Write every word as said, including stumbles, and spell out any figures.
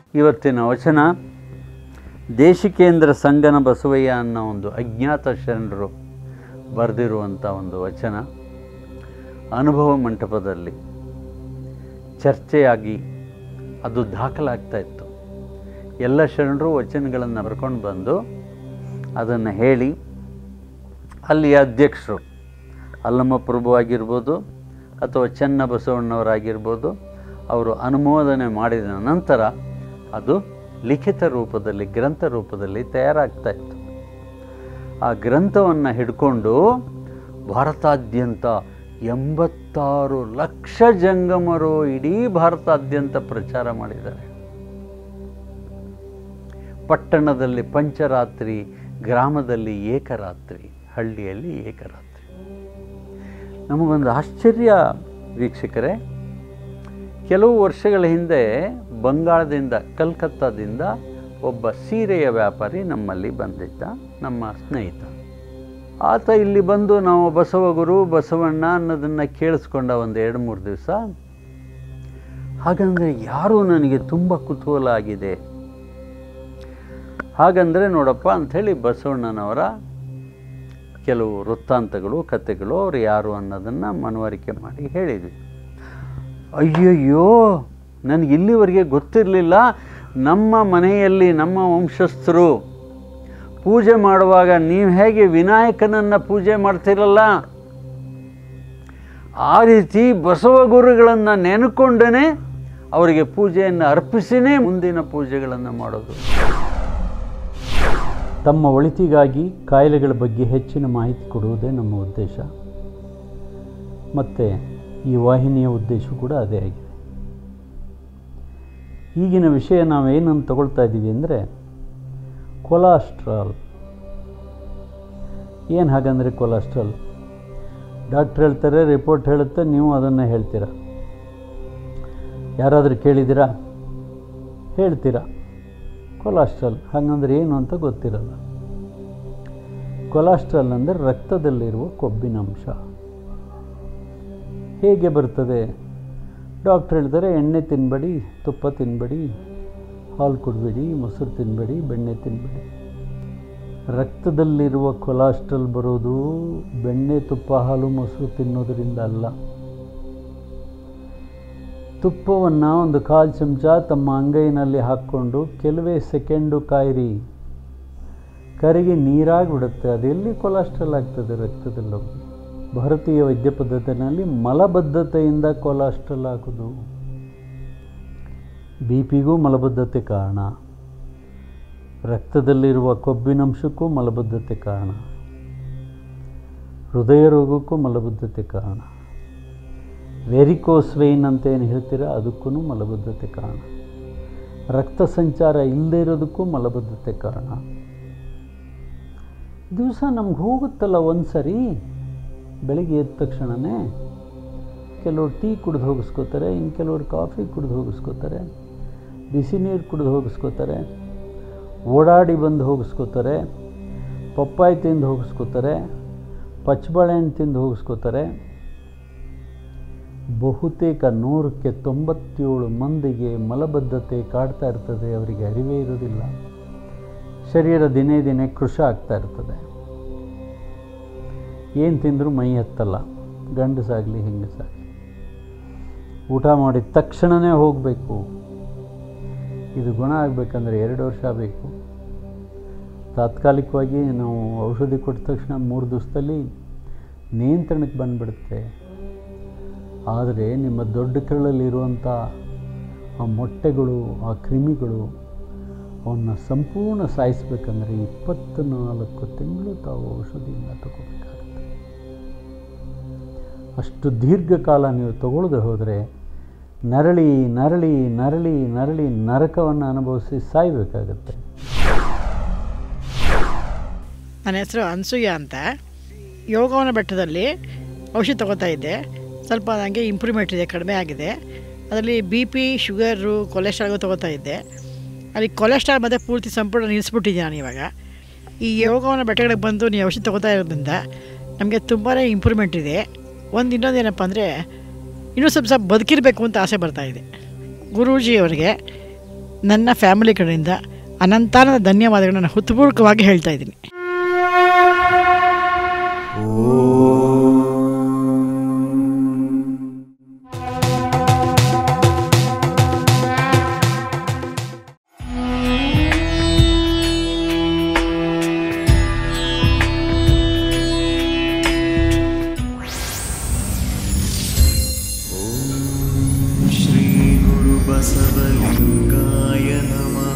ಇವತ್ತಿನ ವಚನ ದೇಶಿಕೇಂದ್ರ ಸಂಗನ ಬಸವಯ್ಯ ಅನ್ನೋ ಒಂದು ಅಜ್ಞಾತ ಶರಣರು ಬರೆದಿರುವಂಥ ಒಂದು ವಚನ ಅನುಭವ ಮಂಟಪದಲ್ಲಿ ಚರ್ಚೆಯಾಗಿ ಅದು ದಾಖಲಾಗ್ತಾ ಇತ್ತು. ಎಲ್ಲ ಶರಣರು ವಚನಗಳನ್ನು ಬರ್ಕೊಂಡು ಬಂದು ಅದನ್ನು ಹೇಳಿ ಅಲ್ಲಿಯ ಅಧ್ಯಕ್ಷರು ಅಲ್ಲಮ್ಮ ಪ್ರಭು ಆಗಿರ್ಬೋದು ಅಥವಾ ಚೆನ್ನ ಬಸವಣ್ಣವರಾಗಿರ್ಬೋದು ಅವರು ಅನುಮೋದನೆ ಮಾಡಿದ ನಂತರ ಅದು ಲಿಖಿತ ರೂಪದಲ್ಲಿ ಗ್ರಂಥ ರೂಪದಲ್ಲಿ ತಯಾರಾಗ್ತಾ ಇತ್ತು. ಆ ಗ್ರಂಥವನ್ನು ಹಿಡ್ಕೊಂಡು ಭಾರತಾದ್ಯಂತ ಎಂಬತ್ತಾರು ಲಕ್ಷ ಜಂಗಮರು ಇಡೀ ಭಾರತಾದ್ಯಂತ ಪ್ರಚಾರ ಮಾಡಿದ್ದಾರೆ. ಪಟ್ಟಣದಲ್ಲಿ ಪಂಚರಾತ್ರಿ, ಗ್ರಾಮದಲ್ಲಿ ಏಕರಾತ್ರಿ, ಹಳ್ಳಿಯಲ್ಲಿ ಏಕರಾತ್ರಿ. ನಮಗೊಂದು ಆಶ್ಚರ್ಯ ವೀಕ್ಷಕರೇ, ಕೆಲವು ವರ್ಷಗಳ ಹಿಂದೆ ಬಂಗಾಳದಿಂದ ಕಲ್ಕತ್ತಾದಿಂದ ಒಬ್ಬ ಸೀರೆಯ ವ್ಯಾಪಾರಿ ನಮ್ಮಲ್ಲಿ ಬಂದಿದ್ದ, ನಮ್ಮ ಸ್ನೇಹಿತ. ಆತ ಇಲ್ಲಿ ಬಂದು ನಾವು ಬಸವಗುರು ಬಸವಣ್ಣ ಅನ್ನೋದನ್ನು ಕೇಳಿಸ್ಕೊಂಡ ಒಂದು ಎರಡು ಮೂರು ದಿವಸ. ಹಾಗಂದರೆ ಯಾರೂ ನನಗೆ ತುಂಬ ಕುತೂಹಲ ಆಗಿದೆ. ಹಾಗಂದರೆ ನೋಡಪ್ಪ ಅಂಥೇಳಿ ಬಸವಣ್ಣನವರ ಕೆಲವು ವೃತ್ತಾಂತಗಳು ಕಥೆಗಳು ಅವರು ಯಾರು ಅನ್ನೋದನ್ನು ಮನವರಿಕೆ ಮಾಡಿ ಹೇಳಿದ್ವಿ. ಅಯ್ಯಯ್ಯೋ, ನನಗೆ ಇಲ್ಲಿವರೆಗೆ ಗೊತ್ತಿರಲಿಲ್ಲ. ನಮ್ಮ ಮನೆಯಲ್ಲಿ ನಮ್ಮ ವಂಶಸ್ಥರು ಪೂಜೆ ಮಾಡುವಾಗ ನೀವು ಹೇಗೆ ವಿನಾಯಕನನ್ನು ಪೂಜೆ ಮಾಡ್ತಿರಲ್ಲ, ಆ ರೀತಿ ಬಸವಗುರುಗಳನ್ನು ನೆನಕೊಂಡೇ ಅವರಿಗೆ ಪೂಜೆಯನ್ನು ಅರ್ಪಿಸಿನೇ ಮುಂದಿನ ಪೂಜೆಗಳನ್ನು ಮಾಡೋದು. ತಮ್ಮ ಒಳಿತಿಗಾಗಿ ಕಾಯಿಲೆಗಳ ಬಗ್ಗೆ ಹೆಚ್ಚಿನ ಮಾಹಿತಿ ಕೊಡುವುದೇ ನಮ್ಮ ಉದ್ದೇಶ. ಮತ್ತು ಈ ವಾಹಿನಿಯ ಉದ್ದೇಶ ಕೂಡ ಅದೇ ಆಗಿದೆ. ಈಗಿನ ವಿಷಯ ನಾವೇನನ್ನು ತಗೊಳ್ತಾ ಇದ್ದೀವಿ ಅಂದರೆ ಕೊಲೆಸ್ಟ್ರಾಲ್. ಏನು ಹಾಗಂದರೆ ಕೊಲೆಸ್ಟ್ರಾಲ್? ಡಾಕ್ಟ್ರ್ ಹೇಳ್ತಾರೆ, ರಿಪೋರ್ಟ್ ಹೇಳುತ್ತೆ, ನೀವು ಅದನ್ನು ಹೇಳ್ತೀರ. ಯಾರಾದರೂ ಕೇಳಿದ್ದೀರಾ? ಹೇಳ್ತೀರಾ. ಕೊಲೆಸ್ಟ್ರಾಲ್ ಹಾಗಂದ್ರೆ ಏನು ಅಂತ ಗೊತ್ತಿರಲ್ಲ. ಕೊಲೆಸ್ಟ್ರಾಲ್ ಅಂದರೆ ರಕ್ತದಲ್ಲಿರುವ ಕೊಬ್ಬಿನಂಶ. ಹೇಗೆ ಬರ್ತದೆ? ಡಾಕ್ಟ್ರ್ ಹೇಳ್ತಾರೆ, ಎಣ್ಣೆ ತಿನ್ನಬೇಡಿ, ತುಪ್ಪ ತಿನ್ನಬೇಡಿ, ಹಾಲು ಕುಡಬೇಡಿ, ಮೊಸರು ತಿನ್ನಬೇಡಿ, ಬೆಣ್ಣೆ ತಿನ್ನಬೇಡಿ. ರಕ್ತದಲ್ಲಿರುವ ಕೊಲೆಸ್ಟ್ರಾಲ್ ಬರೋದು ಬೆಣ್ಣೆ, ತುಪ್ಪ, ಹಾಲು, ಮೊಸರು ತಿನ್ನೋದರಿಂದ ಅಲ್ಲ. ತುಪ್ಪವನ್ನು ಒಂದು ಕಾಲು ಚಮಚ ತಮ್ಮ ಅಂಗೈನಲ್ಲಿ ಹಾಕ್ಕೊಂಡು ಕೆಲವೇ ಸೆಕೆಂಡು ಕಾಯಿರಿ, ಕರಿಗೆ ನೀರಾಗಿ ಬಿಡುತ್ತೆ. ಅದೆಲ್ಲಿ ಕೊಲೆಸ್ಟ್ರಾಲ್ ಆಗ್ತದೆ ರಕ್ತದಲ್ಲೋಗಿ? ಭಾರತೀಯ ವೈದ್ಯ ಪದ್ಧತಿಯಲ್ಲಿ ಮಲಬದ್ಧತೆಯಿಂದ ಕೊಲೆಸ್ಟ್ರಾಲ್ ಆಗೋದು. ಬಿ ಪಿಗೂ ಮಲಬದ್ಧತೆ ಕಾರಣ, ರಕ್ತದಲ್ಲಿರುವ ಕೊಬ್ಬಿನಂಶಕ್ಕೂ ಮಲಬದ್ಧತೆ ಕಾರಣ, ಹೃದಯ ರೋಗಕ್ಕೂ ಮಲಬದ್ಧತೆ ಕಾರಣ, ವೆರಿಕೋಸ್ ವೇನ್ ಅಂತ ಏನು ಹೇಳ್ತೀರ ಅದಕ್ಕೂ ಮಲಬದ್ಧತೆ ಕಾರಣ, ರಕ್ತ ಸಂಚಾರ ಇಲ್ಲದೇ ಇರೋದಕ್ಕೂ ಮಲಬದ್ಧತೆ ಕಾರಣ. ದಿವಸ ನಮ್ಗೆ ಹೋಗುತ್ತಲ್ಲ ಒಂದು ಸರಿ, ಬೆಳಿಗ್ಗೆ ಎದ್ದ ತಕ್ಷಣವೇ ಕೆಲವರು ಟೀ ಕುಡಿದು ಹೋಗಿಸ್ಕೋತಾರೆ, ಇನ್ನು ಕೆಲವರು ಕಾಫಿ ಕುಡಿದು ಹೋಗಿಸ್ಕೋತಾರೆ, ಬಿಸಿ ನೀರು ಕುಡಿದು ಹೋಗಿಸ್ಕೋತಾರೆ, ಓಡಾಡಿ ಬಂದು ಹೋಗಿಸ್ಕೋತಾರೆ, ಪಪ್ಪಾಯಿ ತಿಂದು ಹೋಗಿಸ್ಕೋತಾರೆ, ಪಚ್ಚಬಾಳೆಹಣ್ಣು ತಿಂದು ಹೋಗಿಸ್ಕೋತಾರೆ. ಬಹುತೇಕ ನೂರಕ್ಕೆ ತೊಂಬತ್ತೇಳು ಮಂದಿಗೆ ಮಲಬದ್ಧತೆ ಕಾಡ್ತಾ ಇರ್ತದೆ. ಅವರಿಗೆ ಅರಿವೇ ಇರೋದಿಲ್ಲ. ಶರೀರ ದಿನೇ ದಿನೇ ಕೃಶ ಆಗ್ತಾ ಇರ್ತದೆ. ಏನು ತಿಂದರೂ ಮೈ ಹತ್ತಲ್ಲ, ಗಂಡಸಾಗಲಿ ಹೆಂಗಸಾಗಲಿ. ಊಟ ಮಾಡಿದ ತಕ್ಷಣವೇ ಹೋಗಬೇಕು. ಇದು ಗುಣ ಆಗಬೇಕಂದ್ರೆ ಎರಡು ವರ್ಷ ಬೇಕು. ತಾತ್ಕಾಲಿಕವಾಗಿ ನಾವು ಔಷಧಿ ಕೊಟ್ಟ ತಕ್ಷಣ ಮೂರು ದಿವಸದಲ್ಲಿ ನಿಯಂತ್ರಣಕ್ಕೆ ಬಂದುಬಿಡುತ್ತೆ. ಆದರೆ ನಿಮ್ಮ ದೊಡ್ಡ ಕರಳಲ್ಲಿರುವಂಥ ಆ ಮೊಟ್ಟೆಗಳು, ಆ ಕ್ರಿಮಿಗಳು, ಅವನ್ನ ಸಂಪೂರ್ಣ ಸಾಯಿಸಬೇಕಂದ್ರೆ ಇಪ್ಪತ್ತ್ನಾಲ್ಕು ತಿಂಗಳು ತಾವು ಔಷಧಿಯನ್ನು ತಗೋಬೇಕಾಗುತ್ತೆ. ಅಷ್ಟು ದೀರ್ಘಕಾಲ ನೀವು ತಗೊಳ್ಳದೆ ಹೋದರೆ ನರಳಿ ನರಳಿ ನರಳಿ ನರಳಿ ನರಕವನ್ನು ಅನುಭವಿಸಿ ಸಾಯಬೇಕಾಗತ್ತೆ. ನನ್ನ ಹೆಸರು ಅನ್ಸೂಯ ಅಂತ. ಯೋಗವನ ಬೆಟ್ಟದಲ್ಲಿ ಔಷಧಿ ತಗೋತಾ ಇದ್ದೆ. ಸ್ವಲ್ಪ ನನಗೆ ಇಂಪ್ರೂವ್ಮೆಂಟ್ ಇದೆ, ಕಡಿಮೆ ಆಗಿದೆ. ಅದರಲ್ಲಿ ಬಿ ಪಿ, ಶುಗರು, ಕೊಲೆಸ್ಟ್ರಾಲ್ಗೂ ತೊಗೋತಾ ಇದ್ದೆ. ಅಲ್ಲಿ ಕೊಲೆಸ್ಟ್ರಾಲ್ ಮತ್ತು ಪೂರ್ತಿ ಸಂಪೂರ್ಣ ನಿಲ್ಲಿಸ್ಬಿಟ್ಟಿದ್ದೆ ನಾನು ಇವಾಗ. ಈ ಯೋಗವನ ಬೆಟ್ಟಗಳಿಗೆ ಬಂದು ನೀವು ಔಷಧಿ ತೊಗೋತಾ ಇರೋದ್ರಿಂದ ನಮಗೆ ತುಂಬಾ ಇಂಪ್ರೂವ್ಮೆಂಟ್ ಇದೆ. ಒಂದು ಇನ್ನೊಂದು ಏನಪ್ಪ ಅಂದರೆ, ಇನ್ನೂ ಸ್ವಲ್ಪ ಸ್ವಲ್ಪ ಬದುಕಿರಬೇಕು ಅಂತ ಆಸೆ ಬರ್ತಾಯಿದೆ. ಗುರೂಜಿಯವರಿಗೆ ನನ್ನ ಫ್ಯಾಮಿಲಿ ಕಡೆಯಿಂದ ಅನಂತಾನಂದ ಧನ್ಯವಾದಗಳನ್ನು ಹೃತ್ಪೂರ್ವಕವಾಗಿ ಹೇಳ್ತಾ ಇದ್ದೀನಿ. ಶ್ರೀ ಗುರು ಬಸವಲಿಂಗಾಯ ನಮಃ.